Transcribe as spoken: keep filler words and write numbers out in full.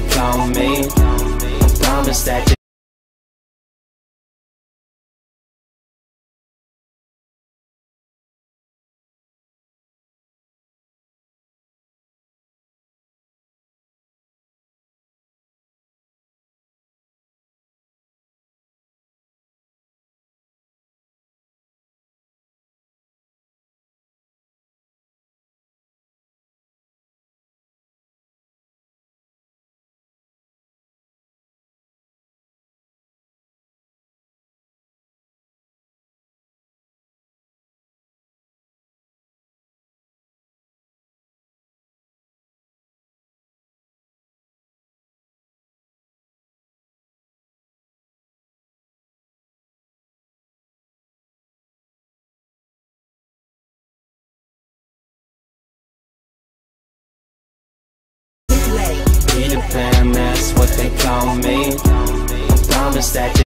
they call me. I promise that you Peter Pan, that's what they call me. I promise that